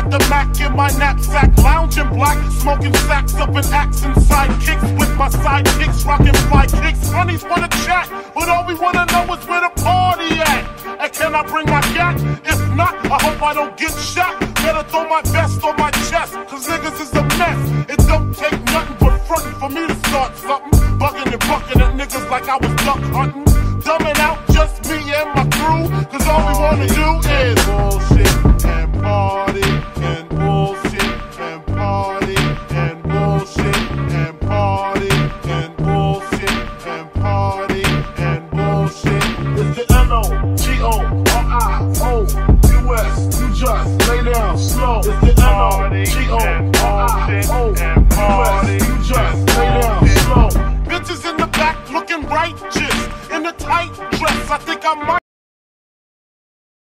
got the Mac in my knapsack, lounging black, smoking sacks up in accent sidekicks with my sidekicks, rocking fly kicks. Honeys wanna chat, but all we wanna know is where the party at. And can I bring my gat? If not, I hope I don't get shot. Better throw my vest on my chest, cause niggas is a mess. It don't take nothing but frontin' for me to start something. Bugging and bucking at niggas like I was duck hunting. Dumbing out just me and my crew, cause all we wanna do is bullshit and party and bullshit and party and bullshit and party and bullshit and party and bullshit. It's the N-O-G-O-R-I-O-U-S. You just lay down slow. It's the N-O-G-O-R-I-O-U-S. You just lay down slow. Bitches in the back looking righteous in a tight dress. I think I might